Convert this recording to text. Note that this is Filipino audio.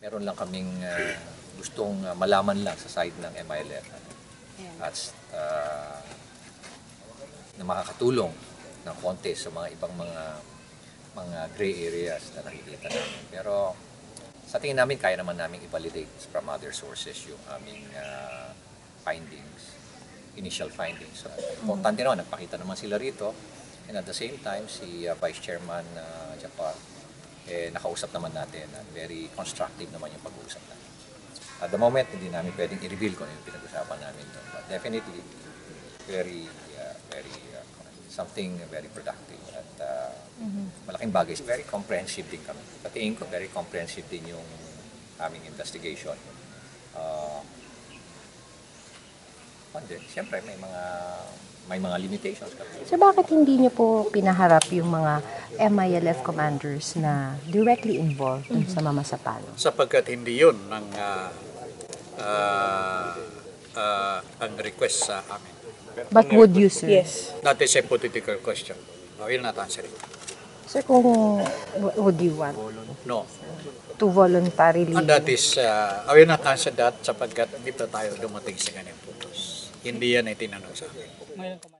Meron lang kaming gustong malaman lang sa side ng MILF at na makakatulong ng konti sa mga ibang mga gray areas na nakikita namin. Pero sa tingin namin, kaya naman namin i-validate from other sources yung aming findings, initial findings. So, importante naman, nagpakita naman sila rito. And at the same time, si Vice Chairman Japar, nakausap naman natin at very constructive naman yung pag-uusap natin. At the moment, hindi namin pwedeng i-reveal kung ano yung pinag-usapan namin doon. But definitely, something very productive at malaking bagay. Very comprehensive din kami. Patingin ko, very comprehensive din yung aming investigation. Siyempre, may mga limitations kami. So bakit hindi niyo po pinaharap yung mga MILF commanders na directly involved sa Mama Sapalo? Sapagkat hindi yun ang request sa amin. But would you, sir? Yes. That is a political question. I will not answer it. Sir, kung would you want No. to voluntarily? And that is, I will not answer that sapagkat hindi pa tayo dumating sa ganyan puntos. Hindi yan ay tinanong sa akin.